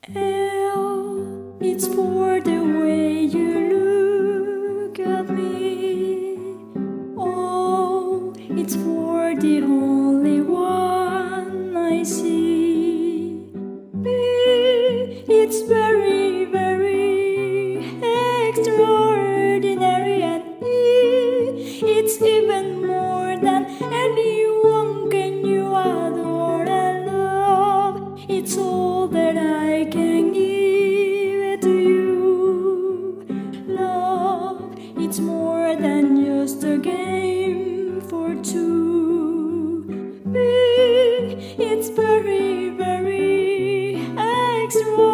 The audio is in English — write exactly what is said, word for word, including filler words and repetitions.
L, it's for the way you look at me. O, it's for the only one I see. B, it's very, very extraordinary. And E, it's even more than anyone can you adore and love. It's all that I can give to you. Love, it's more than just a game for two. B, it's very, very extraordinary.